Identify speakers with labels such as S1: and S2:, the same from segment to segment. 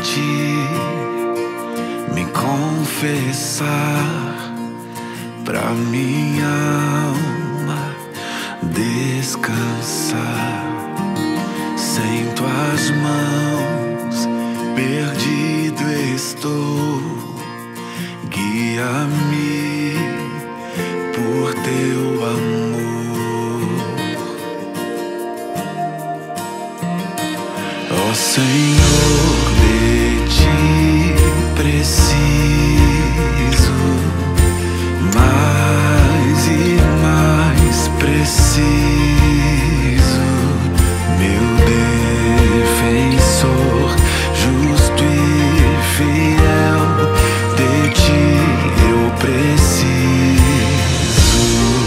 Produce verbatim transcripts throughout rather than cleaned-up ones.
S1: ti, me confessar, pra minha alma descansar. Sem tuas mãos, perdido estou. Guia-me por teu amor. Ó Senhor, de ti preciso, mais e mais preciso. Meu defensor, justo e fiel, de ti eu preciso.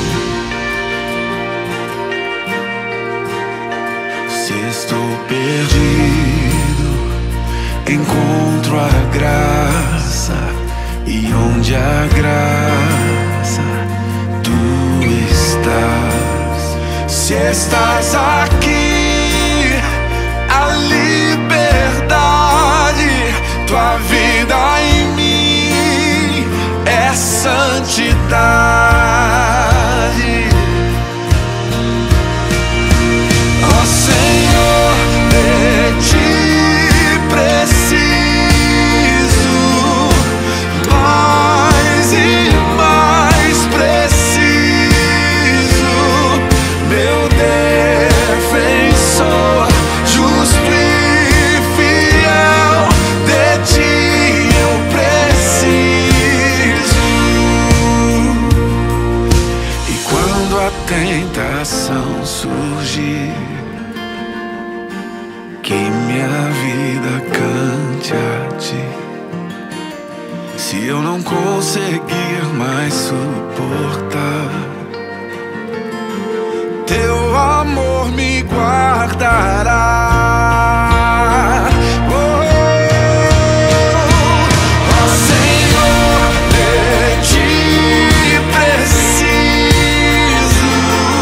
S1: Se estou perdido, encontro a graça, e onde a graça tu estás. Se estás aqui, a liberdade, tua vida em mim é santidade. Ó Senhor, de ti preciso, mais e mais preciso. Meu defensor, justo e fiel, de ti eu preciso. E quando a tentação surgir, que minha vida cante a ti. Se eu não conseguir mais suportar, teu amor me guardará. Oh, oh Senhor, de ti preciso,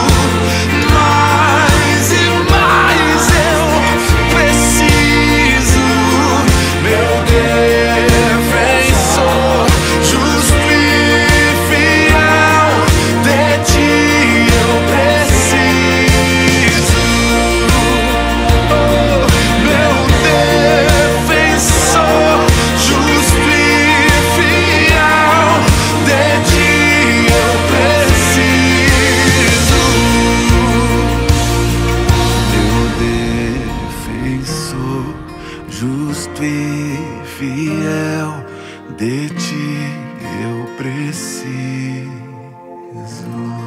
S1: mais e mais eu preciso. Meu defensor, justo e fiel, de ti eu preciso. Oh, meu defensor, justo e fiel, de ti eu preciso. Meu defensor, justo e fiel, de ti eu preciso.